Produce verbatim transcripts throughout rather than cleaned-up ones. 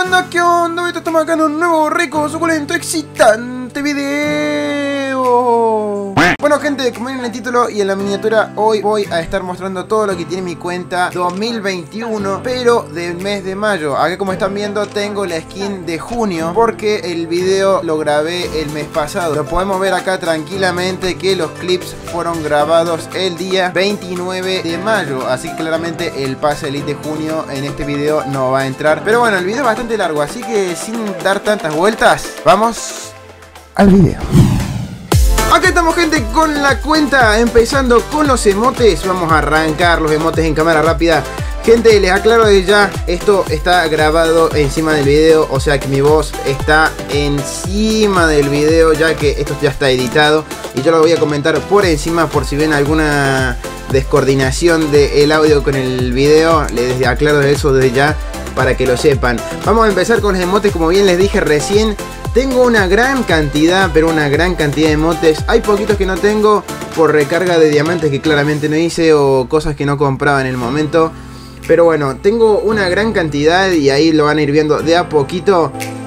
onda? ¿Qué onda? Ahorita estamos acá en un nuevo, rico, suculento, excitante video. Bueno gente, como ven en el título y en la miniatura, hoy voy a estar mostrando todo lo que tiene mi cuenta dos mil veintiuno, pero del mes de mayo. Acá como están viendo tengo la skin de junio, porque el video lo grabé el mes pasado. Lo podemos ver acá tranquilamente que los clips fueron grabados el día veintinueve de mayo. Así que claramente el pase elite de junio en este video no va a entrar. Pero bueno, el video es bastante largo, así que sin dar tantas vueltas, vamos al video. Acá estamos gente con la cuenta, empezando con los emotes. Vamos a arrancar los emotes en cámara rápida. Gente, les aclaro de ya, esto está grabado encima del video, o sea que mi voz está encima del video, ya que esto ya está editado. Y yo lo voy a comentar por encima por si ven alguna descoordinación del audio con el video. Les aclaro de eso desde ya para que lo sepan. Vamos a empezar con los emotes, como bien les dije recién. Tengo una gran cantidad, pero una gran cantidad de emotes. Hay poquitos que no tengo por recarga de diamantes que claramente no hice, o cosas que no compraba en el momento. Pero bueno, tengo una gran cantidad y ahí lo van a ir viendo de a poquito.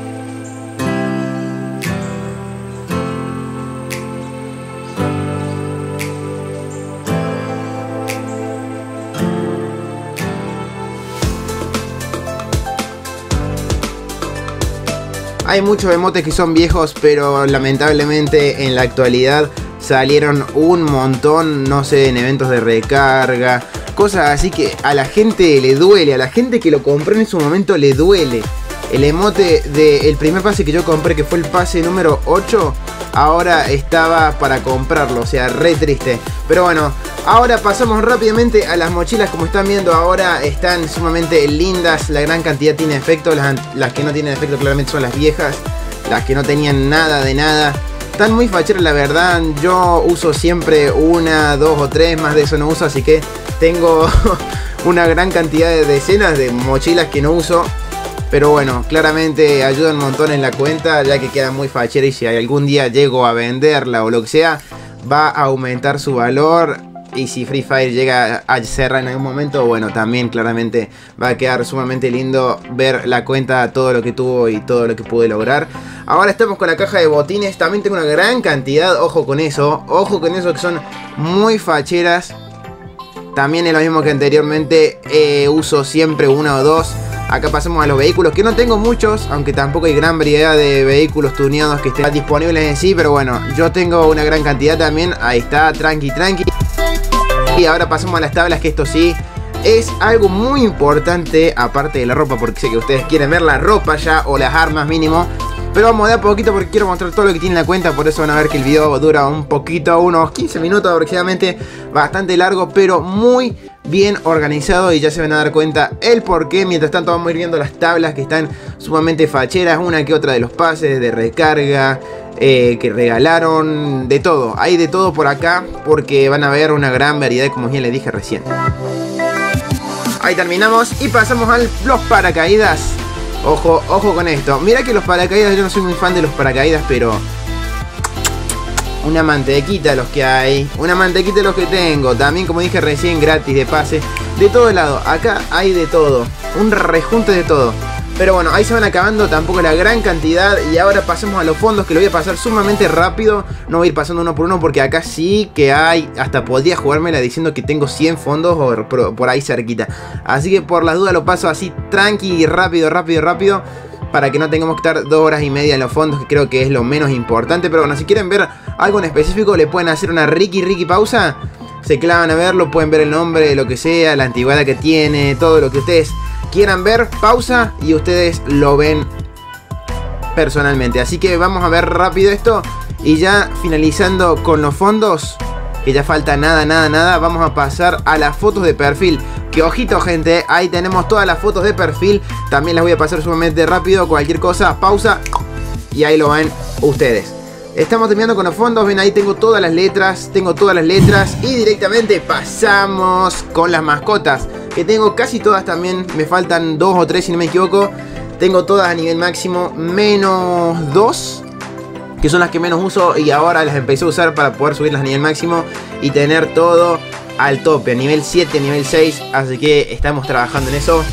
Hay muchos emotes que son viejos, pero lamentablemente en la actualidad salieron un montón, no sé, en eventos de recarga, cosas así que a la gente le duele, a la gente que lo compró en su momento le duele. El emote del primer pase que yo compré, que fue el pase número ocho, ahora estaba para comprarlo, o sea, re triste. Pero bueno, ahora pasamos rápidamente a las mochilas. Como están viendo ahora están sumamente lindas, la gran cantidad tiene efecto. Las, las que no tienen efecto claramente son las viejas, las que no tenían nada de nada. Están muy facheras la verdad, yo uso siempre una, dos o tres, más de eso no uso. Así que tengo una gran cantidad de decenas de mochilas que no uso. Pero bueno, claramente ayuda un montón en la cuenta, ya que queda muy fachera. Y si algún día llego a venderla o lo que sea, va a aumentar su valor. Y si Free Fire llega a cerrar en algún momento, bueno, también claramente va a quedar sumamente lindo ver la cuenta, todo lo que tuvo y todo lo que pude lograr. Ahora estamos con la caja de botines. También tengo una gran cantidad, ojo con eso, ojo con eso, que son muy facheras. También es lo mismo que anteriormente, eh, uso siempre una o dos. Acá pasamos a los vehículos, que no tengo muchos, aunque tampoco hay gran variedad de vehículos tuneados que estén disponibles en sí. Pero bueno, yo tengo una gran cantidad también. Ahí está, tranqui, tranqui. Y ahora pasamos a las tablas, que esto sí es algo muy importante, aparte de la ropa, porque sé que ustedes quieren ver la ropa ya, o las armas mínimo. Pero vamos de a poquito porque quiero mostrar todo lo que tiene la cuenta. Por eso van a ver que el video dura un poquito, unos quince minutos aproximadamente. Bastante largo, pero muy bien organizado. Y ya se van a dar cuenta el porqué. Mientras tanto vamos a ir viendo las tablas, que están sumamente facheras. Una que otra de los pases de recarga, eh, que regalaron. De todo, hay de todo por acá, porque van a ver una gran variedad, como ya les dije recién. Ahí terminamos y pasamos a los paracaídas. Ojo, ojo con esto. Mira que los paracaídas, yo no soy muy fan de los paracaídas, pero una mantequita los que hay. Una mantequita los que tengo. También, como dije recién, gratis de pase. De todo lado. Acá hay de todo. Un rejunte de todo. Pero bueno, ahí se van acabando tampoco la gran cantidad. Y ahora pasemos a los fondos, que lo voy a pasar sumamente rápido. No voy a ir pasando uno por uno, porque acá sí que hay. Hasta podría jugármela diciendo que tengo cien fondos o por, por ahí cerquita. Así que por las dudas lo paso así tranqui, rápido, rápido, rápido, para que no tengamos que estar dos horas y media en los fondos, que creo que es lo menos importante. Pero bueno, si quieren ver algo en específico, le pueden hacer una Ricky Ricky pausa. Se clavan a verlo, pueden ver el nombre, lo que sea, la antigüedad que tiene, todo lo que ustedes quieran ver, pausa y ustedes lo ven personalmente. Así que vamos a ver rápido esto. Y ya finalizando con los fondos, que ya falta nada, nada, nada, vamos a pasar a las fotos de perfil. Que ojito gente, ahí tenemos todas las fotos de perfil. También las voy a pasar sumamente rápido. Cualquier cosa, pausa y ahí lo ven ustedes. Estamos terminando con los fondos, ven ahí tengo todas las letras, tengo todas las letras. Y directamente pasamos con las mascotas, que tengo casi todas también, me faltan dos o tres si no me equivoco. Tengo todas a nivel máximo, menos dos, que son las que menos uso, y ahora las empecé a usar para poder subirlas a nivel máximo y tener todo al tope, a nivel siete, nivel seis, así que estamos trabajando en eso.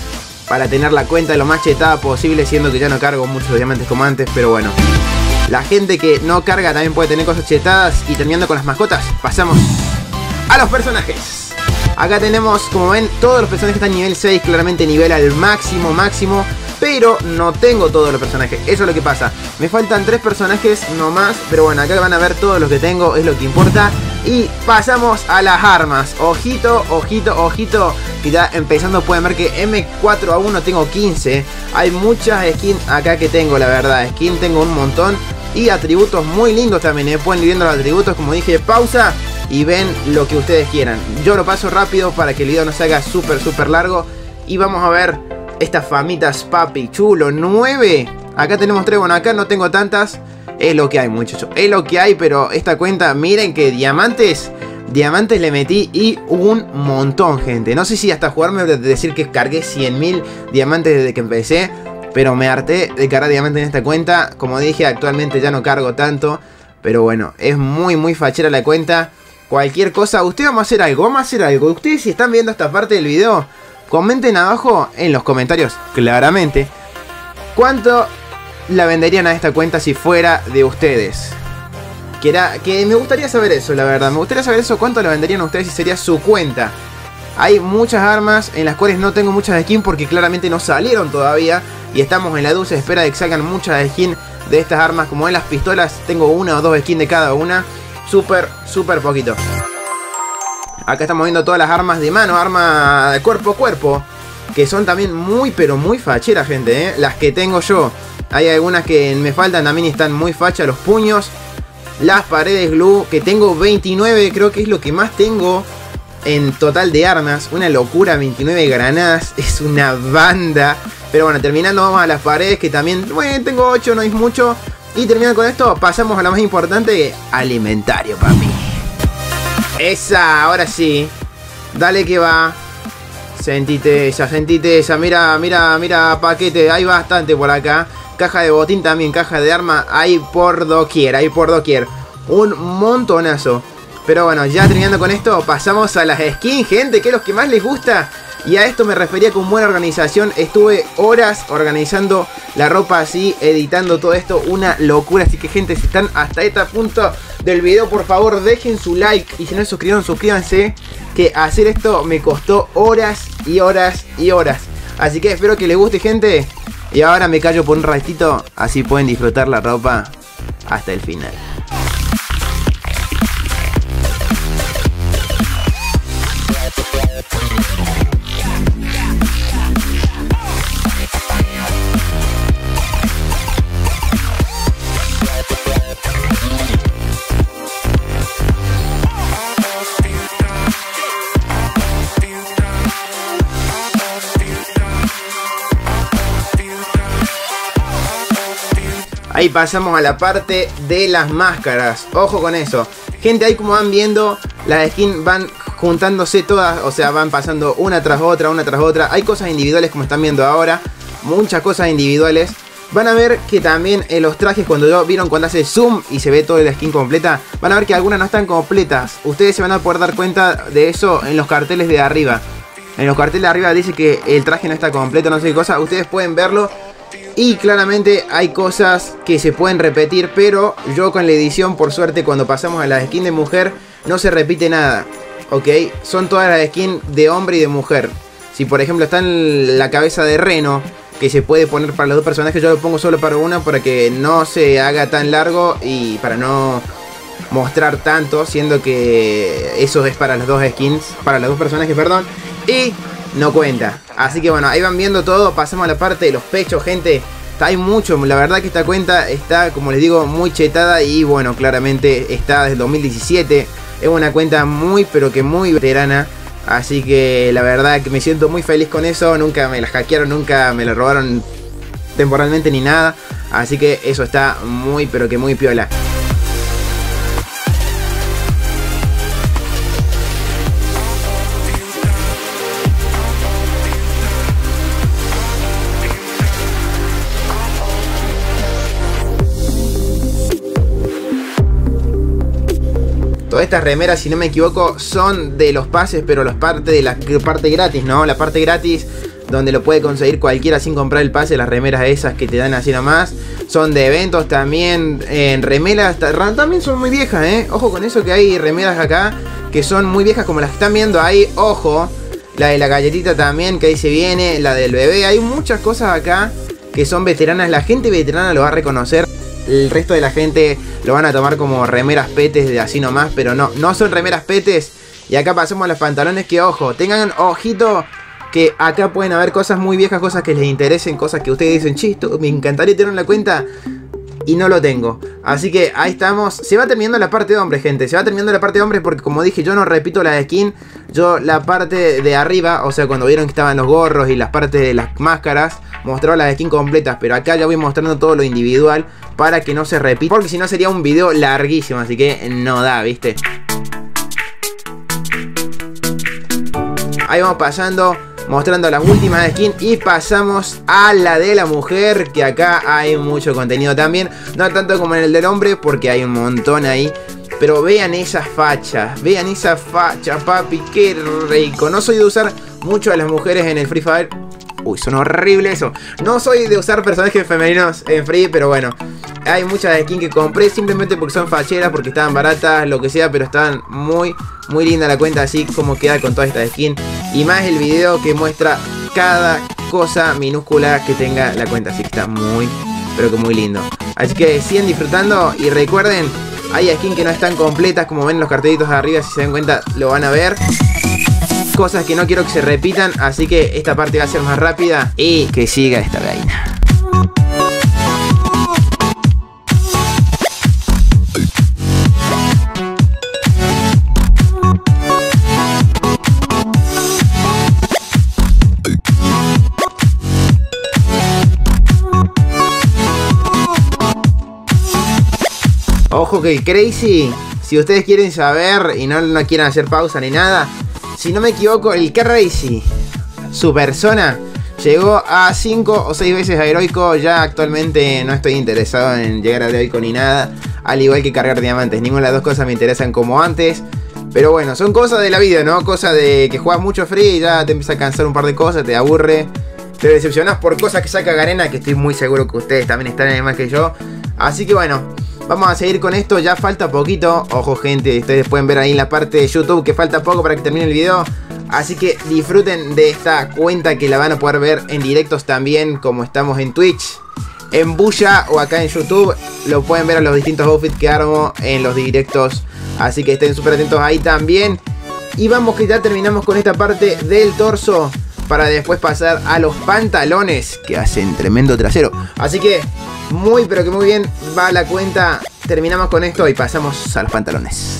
para tener la cuenta lo más chetada posible, siendo que ya no cargo muchos diamantes como antes, pero bueno. La gente que no carga también puede tener cosas chetadas. Y terminando con las mascotas, pasamos a los personajes. Acá tenemos, como ven, todos los personajes están nivel seis, claramente nivel al máximo, máximo. Pero no tengo todos los personajes, eso es lo que pasa. Me faltan tres personajes nomás, pero bueno, acá van a ver todos los que tengo, es lo que importa. Y pasamos a las armas. Ojito, ojito, ojito, que ya empezando pueden ver que M cuatro A uno tengo quince. Hay muchas skins acá que tengo, la verdad. Skin tengo un montón. Y atributos muy lindos también, ¿eh? Pueden ir viendo los atributos, como dije, pausa y ven lo que ustedes quieran. Yo lo paso rápido para que el video no se haga súper, súper largo. Y vamos a ver estas famitas, papi, chulo, nueve. Acá tenemos tres, bueno, acá no tengo tantas. Es lo que hay, muchachos, es lo que hay. Pero esta cuenta, miren que diamantes Diamantes le metí y un montón, gente. No sé si hasta jugarme de decir que cargué cien mil diamantes desde que empecé, pero me harté de cargar diamantes en esta cuenta. Como dije, actualmente ya no cargo tanto, pero bueno, es muy muy fachera la cuenta. Cualquier cosa, ustedes vamos a hacer algo, vamos a hacer algo. Ustedes, si están viendo esta parte del video, comenten abajo en los comentarios, claramente, cuánto la venderían a esta cuenta si fuera de ustedes. Que, era, que me gustaría saber eso, la verdad. Me gustaría saber eso, cuánto la venderían a ustedes si sería su cuenta. Hay muchas armas en las cuales no tengo muchas skins porque claramente no salieron todavía. Y estamos en la dulce espera de que salgan muchas skins de estas armas. Como en las pistolas tengo una o dos skins de cada una. Súper, súper poquito. Acá estamos viendo todas las armas de mano, armas de cuerpo a cuerpo, que son también muy, pero muy facheras, gente, ¿eh? Las que tengo yo. Hay algunas que me faltan también y están muy fachas. Los puños, las paredes glue, que tengo veintinueve, creo que es lo que más tengo en total de armas. Una locura, veintinueve granadas, es una banda. Pero bueno, terminando vamos a las paredes, que también, bueno, tengo ocho, no es mucho. Y terminando con esto, pasamos a lo más importante, alimentario, papi. Esa, ahora sí. Dale que va. Sentite esa, sentite esa. Mira, mira, mira, paquete. Hay bastante por acá. Caja de botín también, caja de arma. Hay por doquier, hay por doquier. Un montonazo. Pero bueno, ya terminando con esto, pasamos a las skins, gente, que es lo que más les gusta. Y a esto me refería con buena organización. Estuve horas organizando la ropa así, editando todo esto. Una locura. Así que, gente, si están hasta este punto del video, por favor, dejen su like. Y si no se suscribieron, suscríbanse. Que hacer esto me costó horas y horas y horas. Así que espero que les guste, gente. Y ahora me callo por un ratito. Así pueden disfrutar la ropa hasta el final. Ahí pasamos a la parte de las máscaras. Ojo con eso. Gente, ahí como van viendo, las skins van juntándose todas. O sea, van pasando una tras otra, una tras otra. Hay cosas individuales como están viendo ahora. Muchas cosas individuales. Van a ver que también en los trajes, cuando yo, vieron cuando hace zoom y se ve toda la skin completa, van a ver que algunas no están completas. Ustedes se van a poder dar cuenta de eso en los carteles de arriba. En los carteles de arriba dice que el traje no está completo, no sé qué cosa. Ustedes pueden verlo. Y claramente hay cosas que se pueden repetir, pero yo con la edición, por suerte, cuando pasamos a la skin de mujer, no se repite nada, ¿ok? Son todas las skins de hombre y de mujer. Si por ejemplo está en la cabeza de Reno, que se puede poner para los dos personajes, yo lo pongo solo para una para que no se haga tan largo y para no mostrar tanto, siendo que eso es para las dos skins, para los dos personajes, perdón, y no cuenta. Así que bueno, ahí van viendo todo. Pasamos a la parte de los pechos, gente. Hay mucho, la verdad que esta cuenta está, como les digo, muy chetada. Y bueno, claramente está desde el dos mil diecisiete. Es una cuenta muy, pero que muy veterana. Así que la verdad que me siento muy feliz con eso. Nunca me la hackearon, nunca me la robaron temporalmente ni nada. Así que eso está muy, pero que muy piola. Todas estas remeras, si no me equivoco, son de los pases, pero los parte de la parte gratis, ¿no? La parte gratis donde lo puede conseguir cualquiera sin comprar el pase. Las remeras esas que te dan así nomás son de eventos también. En remeras también son muy viejas, eh. Ojo con eso, que hay remeras acá que son muy viejas, como las que están viendo ahí. Ojo, la de la galletita también, que ahí se viene, la del bebé. Hay muchas cosas acá que son veteranas. La gente veterana lo va a reconocer. El resto de la gente lo van a tomar como remeras petes de así nomás, pero no, no son remeras petes. Y acá pasamos a los pantalones, que ojo, tengan ojito, que acá pueden haber cosas muy viejas, cosas que les interesen, cosas que ustedes dicen, chisto, me encantaría tener en la cuenta y no lo tengo. Así que ahí estamos. Se va terminando la parte de hombres, gente. Se va terminando la parte de hombres porque, como dije, yo no repito la de skin. Yo la parte de arriba, o sea, cuando vieron que estaban los gorros y las partes de las máscaras, mostraba las skin completas. Pero acá ya voy mostrando todo lo individual para que no se repita, porque si no sería un video larguísimo. Así que no da, ¿viste? Ahí vamos pasando, mostrando las últimas skins, y pasamos a la de la mujer, que acá hay mucho contenido también. No tanto como en el del hombre, porque hay un montón ahí. Pero vean esas fachas, vean esa facha, papi, qué rico. No soy de usar mucho a las mujeres en el Free Fire. Uy, son horrible eso. No soy de usar personajes femeninos en Free, pero bueno, hay muchas skins que compré simplemente porque son facheras, porque estaban baratas, lo que sea, pero estaban muy, muy linda la cuenta, así como queda con toda esta skin. Y más el video que muestra cada cosa minúscula que tenga la cuenta, así que está muy, pero que muy lindo. Así que sigan disfrutando y recuerden, hay skins que no están completas, como ven los cartelitos de arriba, si se dan cuenta lo van a ver. Cosas que no quiero que se repitan, así que esta parte va a ser más rápida y que siga esta vaina. Ojo que Crazy, si ustedes quieren saber y no, no quieren hacer pausa ni nada, si no me equivoco, el Crazy, su persona, llegó a cinco o seis veces a heroico. Ya actualmente no estoy interesado en llegar a heroico ni nada, al igual que cargar diamantes. Ninguna de las dos cosas me interesan como antes. Pero bueno, son cosas de la vida, ¿no? Cosas de que juegas mucho free y ya te empieza a cansar un par de cosas, te aburre, te decepcionás por cosas que saca Garena, que estoy muy seguro que ustedes también están en el más que yo. Así que bueno, vamos a seguir con esto, ya falta poquito. Ojo gente, ustedes pueden ver ahí en la parte de YouTube que falta poco para que termine el video. Así que disfruten de esta cuenta, que la van a poder ver en directos también, como estamos en Twitch, en Bulla o acá en YouTube. Lo pueden ver a los distintos outfits que armo en los directos, así que estén súper atentos ahí también. Y vamos que ya terminamos con esta parte del torso, para después pasar a los pantalones, que hacen tremendo trasero. Así que muy pero que muy bien va la cuenta. Terminamos con esto y pasamos a los pantalones.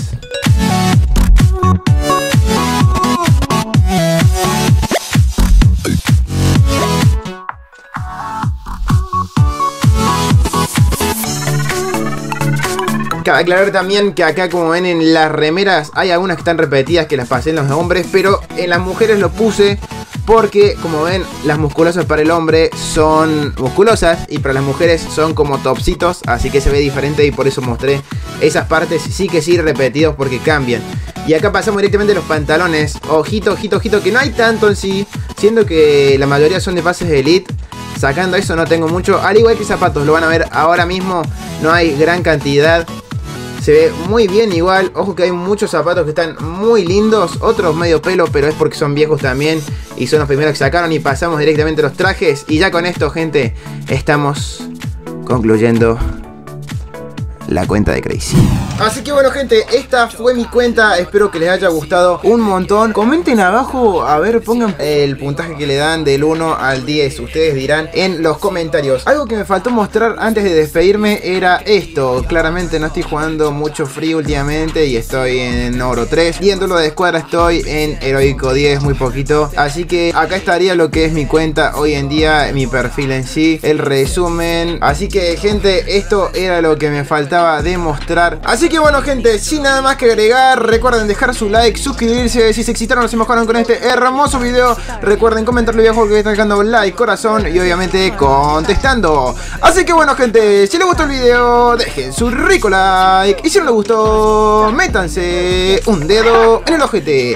Cabe aclarar también que acá, como ven en las remeras, hay algunas que están repetidas, que las pasé en los hombres, pero en las mujeres lo puse porque, como ven, las musculosas para el hombre son musculosas y para las mujeres son como topsitos, así que se ve diferente, y por eso mostré esas partes sí que sí repetidos, porque cambian. Y acá pasamos directamente a los pantalones. Ojito, ojito, ojito, que no hay tanto en sí, siendo que la mayoría son de fases de elite. Sacando eso no tengo mucho, al igual que zapatos, lo van a ver ahora mismo, no hay gran cantidad. Se ve muy bien igual. Ojo que hay muchos zapatos que están muy lindos, otros medio pelo, pero es porque son viejos también y son los primeros que sacaron. Y pasamos directamente a los trajes. Y ya con esto, gente, estamos concluyendo la cuenta de Crazy. Así que bueno, gente, esta fue mi cuenta. Espero que les haya gustado un montón. Comenten abajo, a ver, pongan el puntaje que le dan del uno al diez. Ustedes dirán en los comentarios. Algo que me faltó mostrar antes de despedirme era esto. Claramente no estoy jugando mucho free últimamente y estoy en oro tres. Y en duelo de escuadra estoy en heroico diez, muy poquito. Así que acá estaría lo que es mi cuenta hoy en día, mi perfil en sí, el resumen. Así que, gente, esto era lo que me faltaba demostrar. Así Así que bueno, gente, sin nada más que agregar, recuerden dejar su like, suscribirse, si se excitaron o se mejoraron con este hermoso video, recuerden comentarle videojuego que están dejando like, corazón y obviamente contestando. Así que bueno, gente, si les gustó el video, dejen su rico like y si no les gustó, métanse un dedo en el ojete.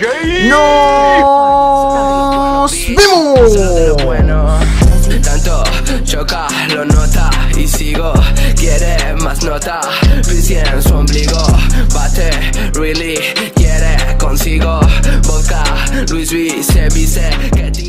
¡Nos vemos! Tanto choca, lo nota y sigo, quiere más nota, Pisi en su ombligo, bate, really, quiere consigo, vodka, Luis V, se viste, que